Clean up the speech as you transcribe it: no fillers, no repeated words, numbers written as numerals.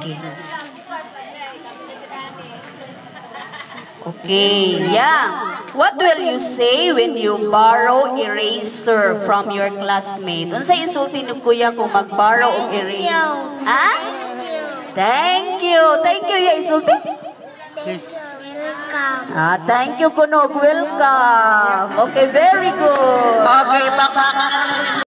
Okay. Okay, yeah. What will you say when you borrow eraser from your classmate? Unsay isulti ni kuya kung mag-borrow og eraser? Ha? Thank you. Thank you, ya isulti? Yes. Thank you, Kunog. Welcome. Okay, very good. Okay, bakbakan na